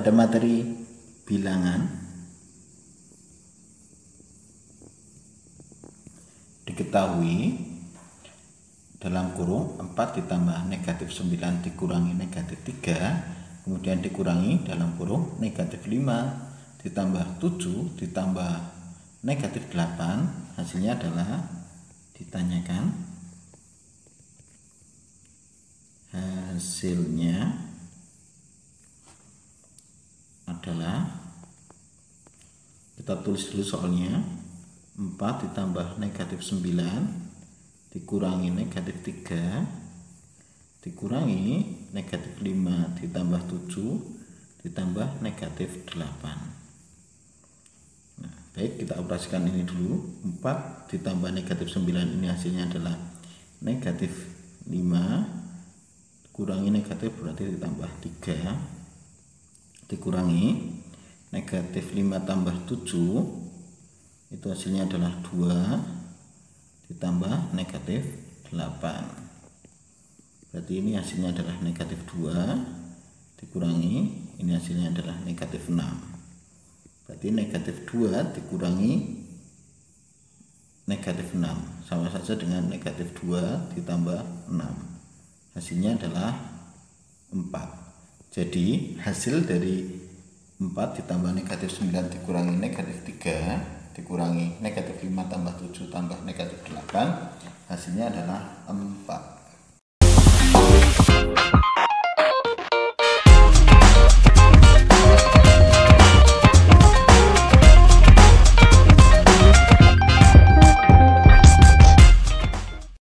pada materi bilangan diketahui dalam kurung 4 ditambah negatif 9 dikurangi negatif 3, kemudian dikurangi dalam kurung negatif 5 ditambah 7 ditambah negatif 8, hasilnya adalah ditanyakan hasilnya adalah, kita tulis dulu soalnya, 4 ditambah negatif 9 dikurangi negatif 3 dikurangi negatif 5 ditambah 7 ditambah negatif 8. Nah, baik, kita operasikan ini dulu. 4 ditambah negatif 9 ini hasilnya adalah negatif 5 kurangi negatif berarti ditambah 3 dikurangi negatif 5 tambah 7 itu hasilnya adalah 2 ditambah negatif 8, berarti ini hasilnya adalah negatif 2 dikurangi ini hasilnya adalah negatif 6, berarti negatif 2 dikurangi negatif 6 sama saja dengan negatif 2 ditambah 6, hasilnya adalah 4. Jadi hasil dari 4 ditambah negatif 9 dikurangi negatif 3 dikurangi negatif 5 tambah 7 tambah negatif 8, hasilnya adalah 4.